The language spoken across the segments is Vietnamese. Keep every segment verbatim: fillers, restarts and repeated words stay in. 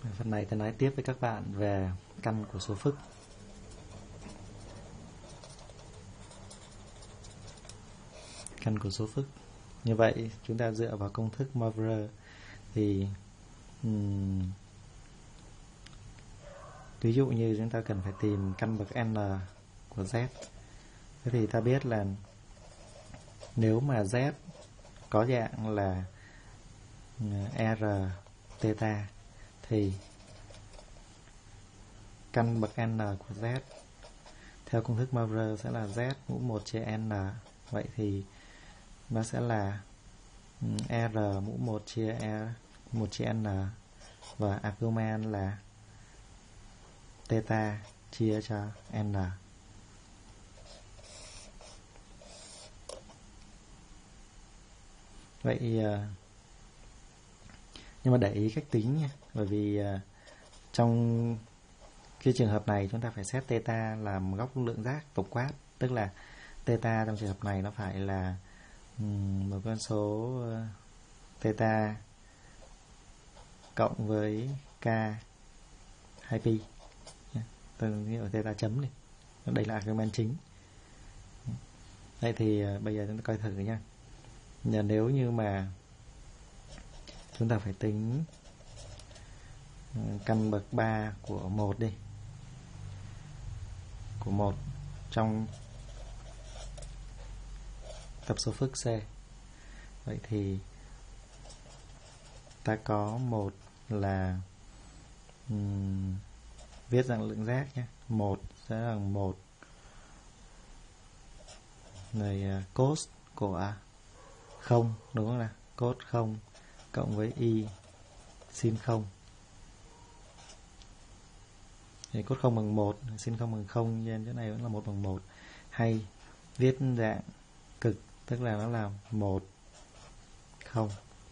Phần này tôi nói tiếp với các bạn về căn của số phức. Căn của số phức. Như vậy chúng ta dựa vào công thức Moivre thì um, ví dụ như chúng ta cần phải tìm căn bậc n của z. Thế thì ta biết là nếu mà z có dạng là r theta thì căn bậc n của z theo công thức Moivre sẽ là z mũ một chia n. Vậy thì nó sẽ là r mũ một chia e một chia n và argument là theta chia cho n. Vậy nhưng mà để ý cách tính nha, bởi vì trong cái trường hợp này chúng ta phải xét theta làm góc lượng giác tổng quát, tức là theta trong trường hợp này nó phải là một con số theta cộng với k hai pi. Tôi nghĩ ở theta chấm đi. Đây là argument chính. Vậy thì bây giờ chúng ta coi thử nha. Giờ nếu như mà chúng ta phải tính căn bậc ba của một đi. Của một trong tập số phức C. Vậy thì ta có một là um, viết dạng lượng giác nhé. Một sẽ là một này cos của không, đúng không nào? Cos không cộng với y sin không. Thì cos không bằng một, sin không bằng không, nên chỗ này vẫn là một bằng một. Hay viết dạng cực, tức là nó là một không.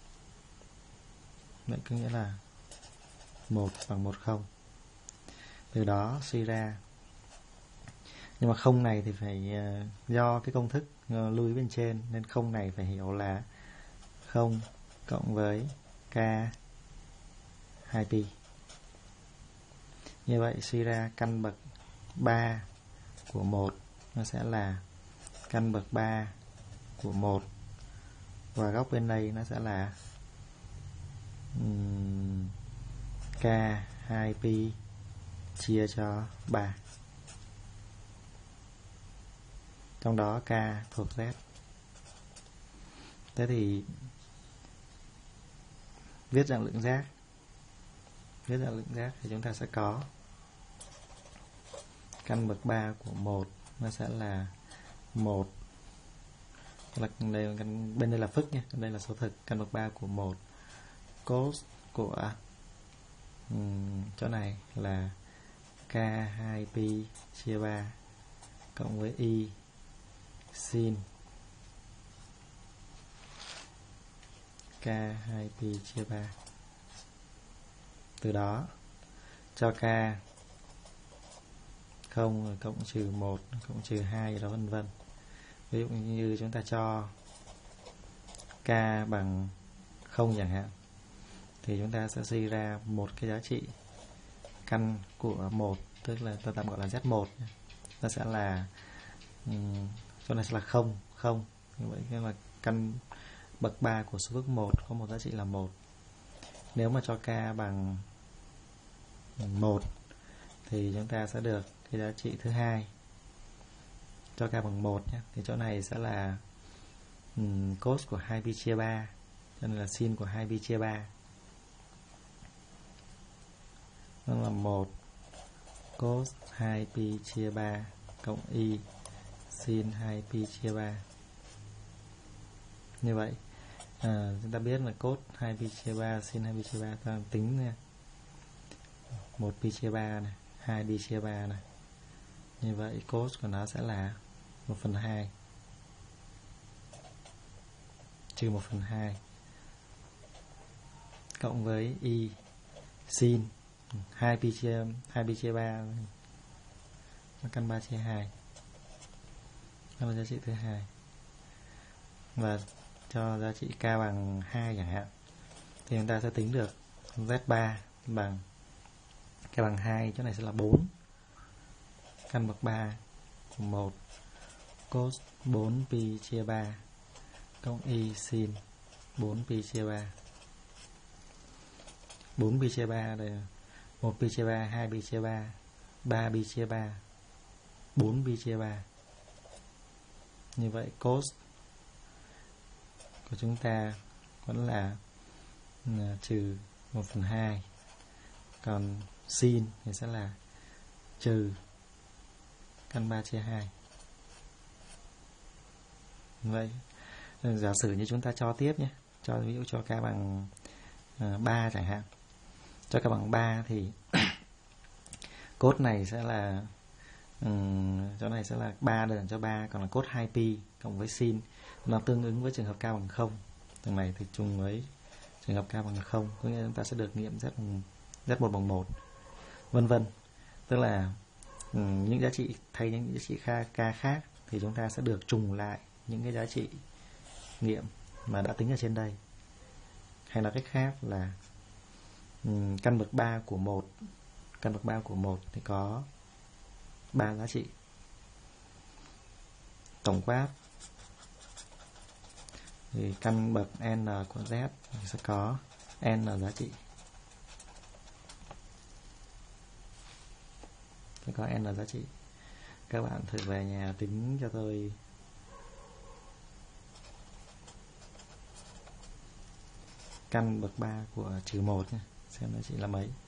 Vậy có nghĩa là một bằng một không. Từ đó suy ra, nhưng mà không này thì phải do cái công thức lưu bên trên, nên không này phải hiểu là không cộng với k hai pi. Như vậy suy ra căn bậc ba của một nó sẽ là căn bậc ba của một, và góc bên đây nó sẽ là um, k hai pi chia cho ba. Trong đó k thuộc z. Thế thì viết dạng lượng giác. Viết dạng lượng giác thì chúng ta sẽ có căn bậc ba của một nó sẽ là một, là đây, bên đây là phức nha, đây là số thực. Căn bậc ba của một cos của um, chỗ này là k hai pi chia ba cộng với y sin k hai pi chia ba. Từ đó cho k không cộng trừ một cộng trừ hai đó vân vân. Ví dụ như chúng ta cho k bằng không chẳng hạn, thì chúng ta sẽ suy ra một cái giá trị căn của một, tức là tôi tạm gọi là z một. Nó sẽ là um, chỗ này sẽ là không, không. Như vậy là căn bậc ba của số phức một có một giá trị là một. Nếu mà cho k bằng một thì chúng ta sẽ được cái giá trị thứ hai. Cho k bằng một nhé, thì chỗ này sẽ là um, cos của hai pi chia ba, cho nên là sin của hai pi chia ba. Nó là một cos hai pi chia ba cộng y sin hai pi chia ba. Như vậy à, chúng ta biết là cos hai pi chia ba sin hai pi chia ba, ta tính nha. một pi chia ba này, hai pi chia ba này. Như vậy cos của nó sẽ là một phần hai trừ một phần hai cộng với y sin hai pi chia hai pi chia ba, căn ba chia hai. Đó là giá trị thứ hai. Và cho giá trị k bằng hai chẳng hạn, thì chúng ta sẽ tính được z ba bằng K bằng hai, chỗ này sẽ là bốn. Căn bậc ba của một cos bốn pi chia ba cộng y sin bốn pi chia ba. bốn pi chia ba đây là một pi chia ba, hai pi chia ba, ba pi chia ba, bốn pi chia ba. Như vậy cos của chúng ta vẫn là, là trừ một phần hai. Còn sin thì sẽ là trừ căn ba chia hai. Vậy giả sử như chúng ta cho tiếp nhé, cho ví dụ cho k bằng uh, ba chẳng hạn. Cho k bằng ba thì cos này sẽ là um, chỗ này sẽ là ba đơn cho ba, còn là cos hai pi cộng với sin nó tương ứng với trường hợp k bằng không. Trường này thì trùng với trường hợp k bằng không, có nghĩa là chúng ta sẽ được nghiệm z bằng z một bằng một, vân vân. Tức là um, những giá trị thay những giá trị k khác thì chúng ta sẽ được trùng lại những cái giá trị nghiệm mà đã tính ở trên đây. Hay là cách khác là um, căn bậc ba của một, căn bậc ba của một thì có ba giá trị. Tổng quát thì căn bậc n của z sẽ có n giá trị. Sẽ có n giá trị. Các bạn thử về nhà tính cho tôi căn bậc ba của trừ một nhé, xem nó chỉ là mấy.